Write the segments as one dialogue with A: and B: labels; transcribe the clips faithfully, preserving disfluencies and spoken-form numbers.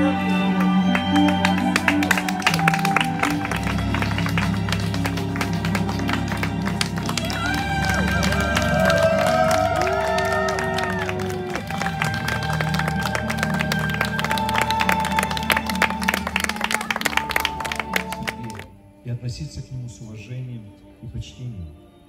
A: И относиться к нему с уважением и почтением.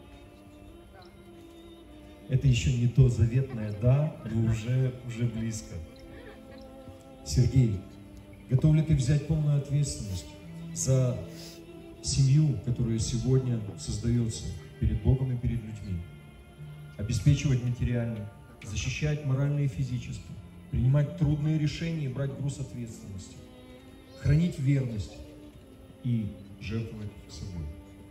A: Это еще не то заветное «да», но уже, уже близко. Сергей, готов ли ты взять полную ответственность за семью, которая сегодня создается перед Богом и перед людьми? Обеспечивать материально, защищать морально и физически, принимать трудные решения и брать груз ответственности, хранить верность и жертвовать собой.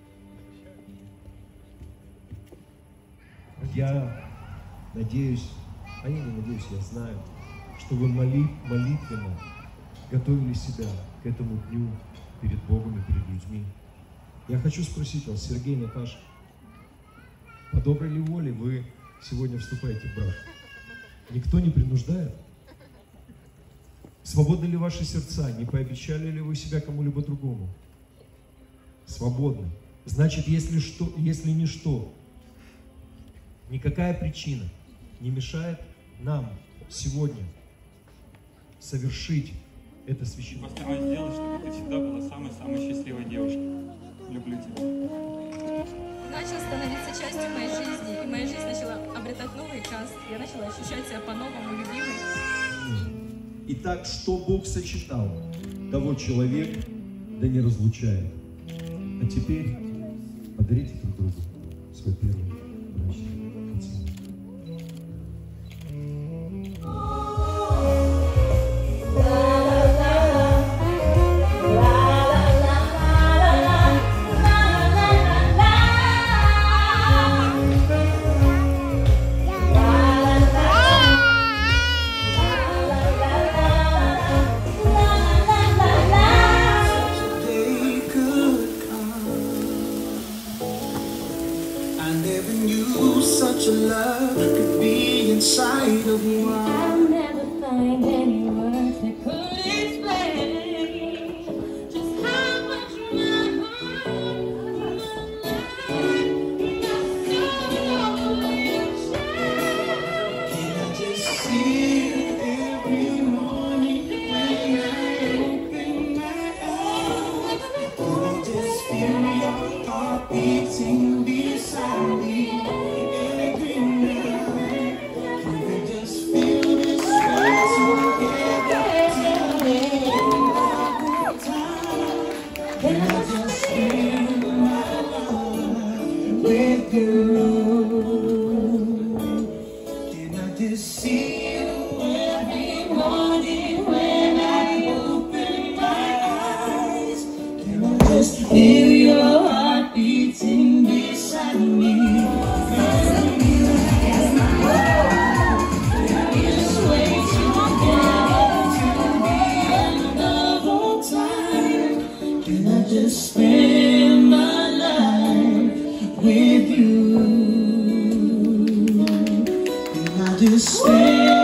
A: Я надеюсь, а я не надеюсь, я знаю, что вы моли, молитвенно готовили себя к этому дню перед Богом и перед людьми. Я хочу спросить вас, Сергей, Наташа, по доброй ли воле вы сегодня вступаете в брак? Никто не принуждает? Свободны ли ваши сердца? Не пообещали ли вы себя кому-либо другому? Свободны. Значит, если, что, если ничто, никакая причина не мешает нам сегодня совершить это священное.
B: Постараюсь сделать, чтобы ты всегда была самой-самой счастливой девушкой. Люблю тебя.
C: Начал становиться частью моей жизни, и моя жизнь начала обретать новый краски. Я начала ощущать себя по-новому любимой.
A: Итак, что Бог сочетал, того человек да не разлучает. А теперь подарите друг другу свой первый брачный поцелуй.
D: Such a love could be inside of me. I'll never find any words that could explain just how much my heart loves. Can I just see it every morning when I open my eyes? Can I just feel your heart beating beside me? With you, can I just see you every morning when I open my eyes? Can I just feel your heart beating beside me? Just wait together till the end of all time. Can I just spend my life with you? And I just stay.